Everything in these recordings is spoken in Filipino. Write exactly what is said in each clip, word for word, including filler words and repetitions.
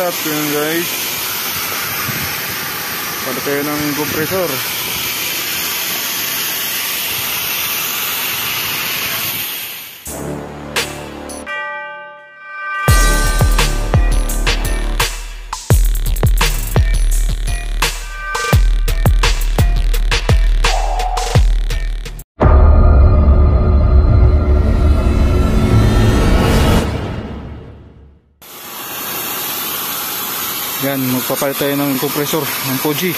up? Yun guys, palit tayo ng compressor. Yan, magpapalit tayo ng compressor ng Fuji.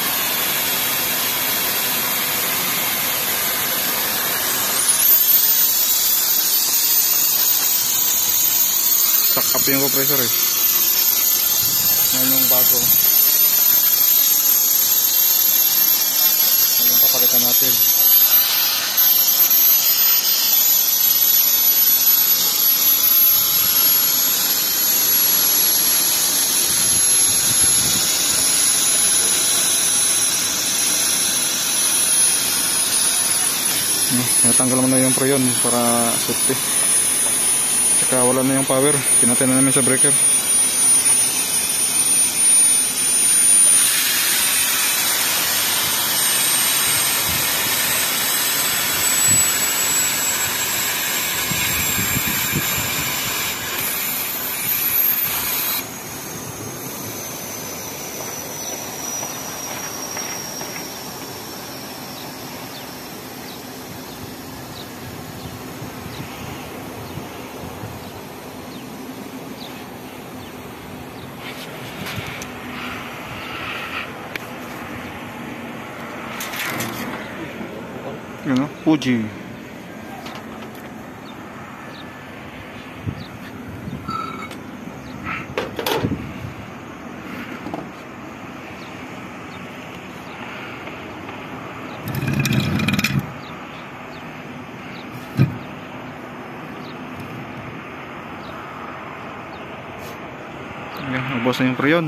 Stock up yung compressor eh. Yan yung bago. Yan yung papalitan natin. Natanggal mo na yung preyon para safety. Tsaka wala na yung power. Pinatay na namin sa breaker. You know, Fuji. Ayan, nabos na yung preyon.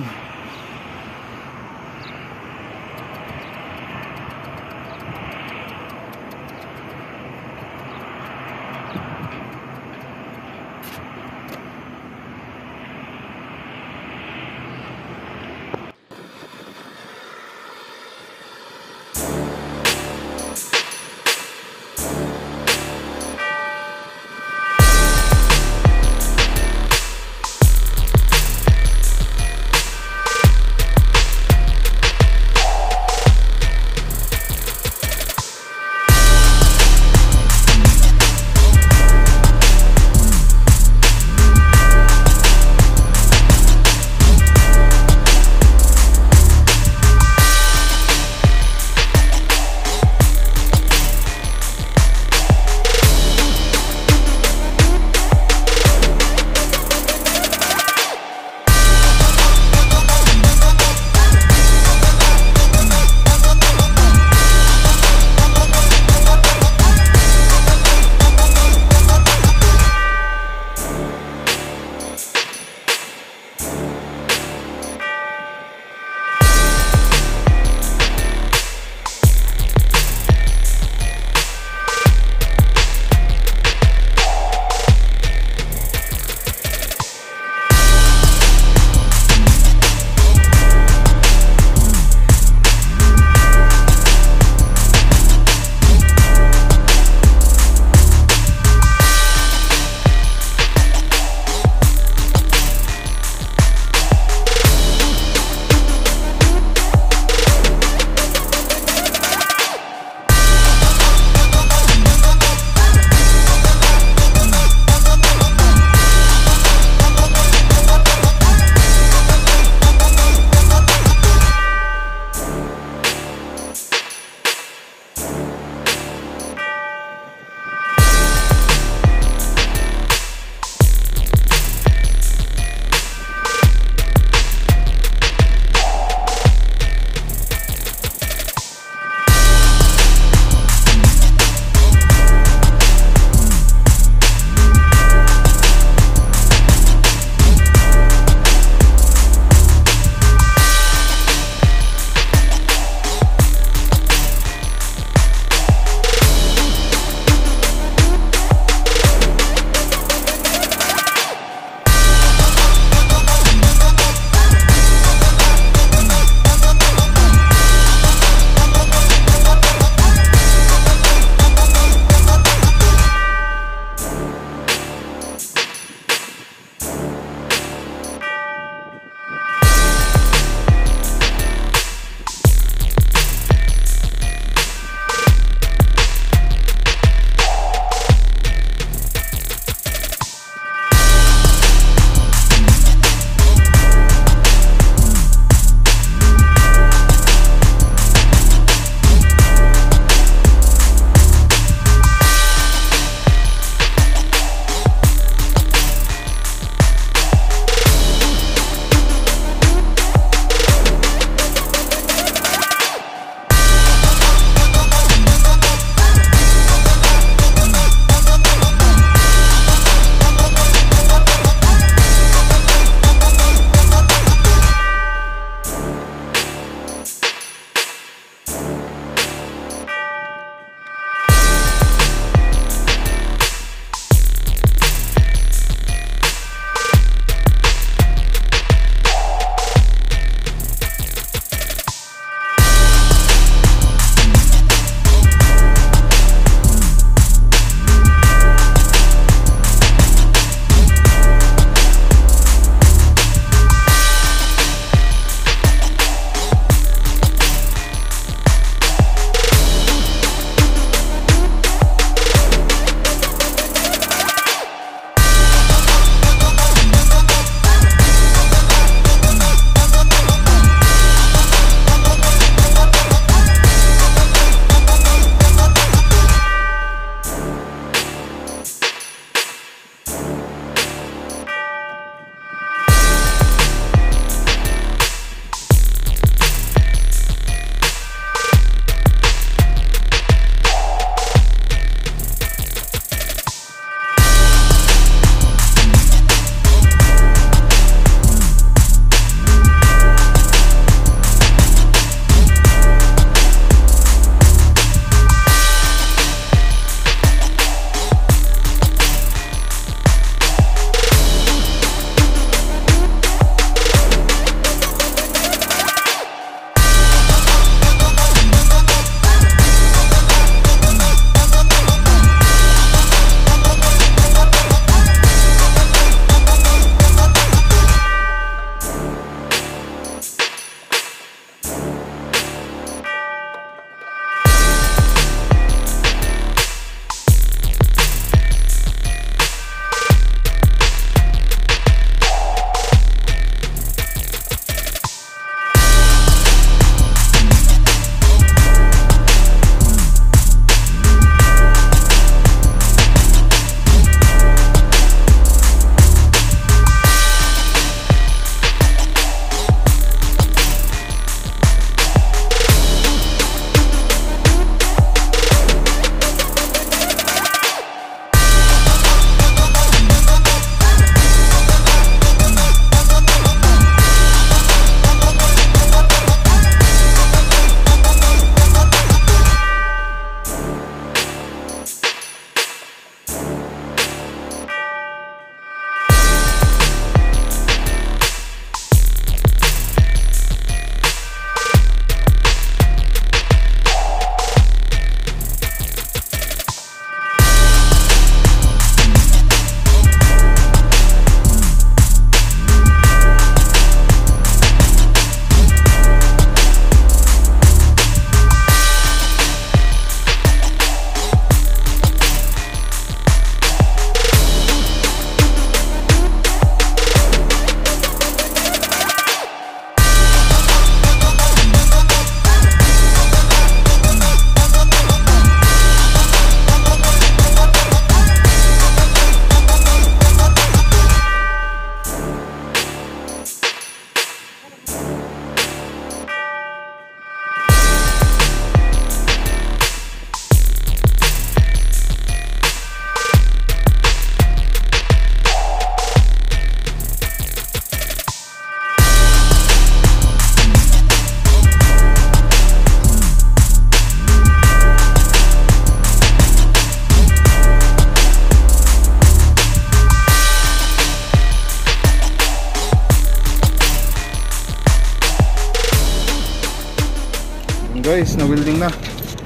Guys, na-welding na.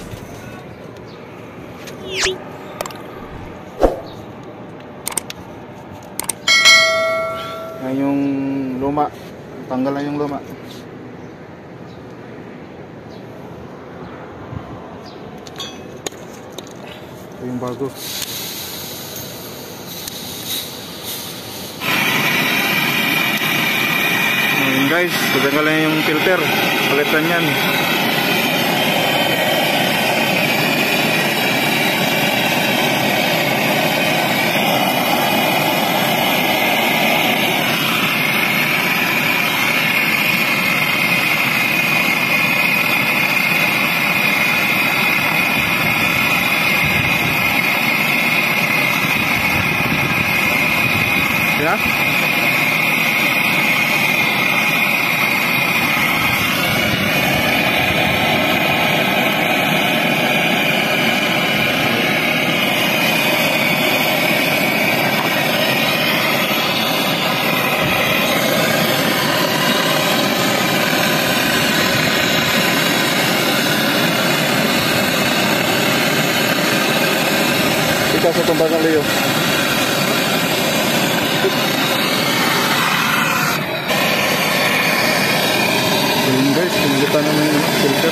Yan yung luma. Tanggal na yung luma. Ito yung bago. Ayan guys, tatanggal na yung filter. Palitan yan. Ya. Kita sa tumbakan Leo. Ayun guys, pinilitan naman yung filter.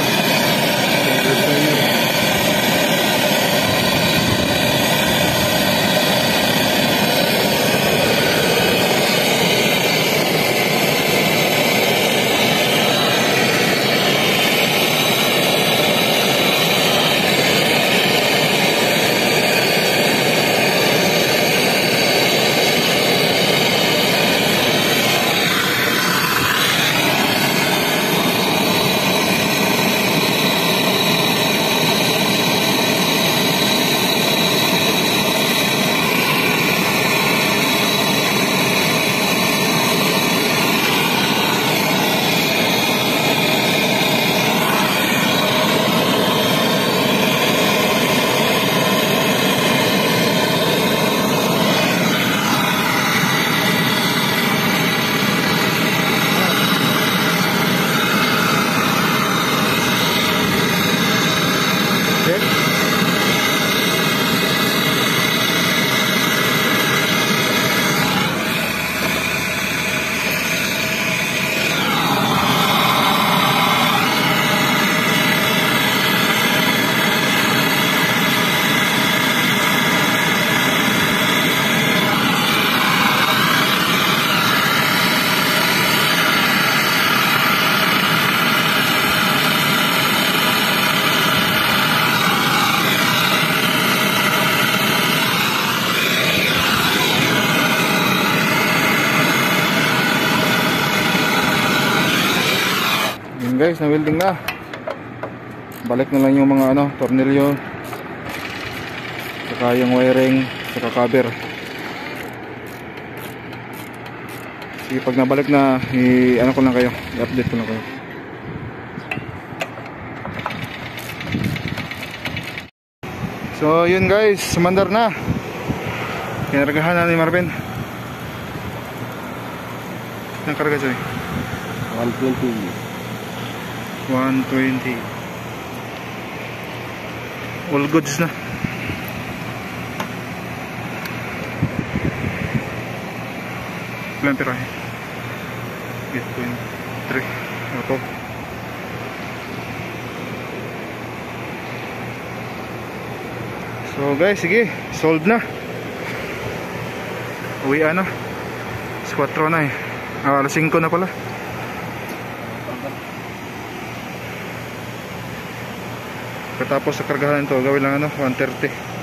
Guys, na welding na. Balik na lang yung mga ano, tornilyo, saka yung wiring, saka cover. Sige, pag nabalik na, i ano ko lang kayo, i-update ko lang kayo. So yun guys, sumandar na. Kinargahan na ni Marvin. Ang karga siya one twenty. one twenty. All goods na. Ilan pirahe? eight point three. Ito. So guys, sige, sold na. Uwian na. four na eh. Ah, alas five na pala. Katapos sa kargahan ito, gawin lang ano, one thirty.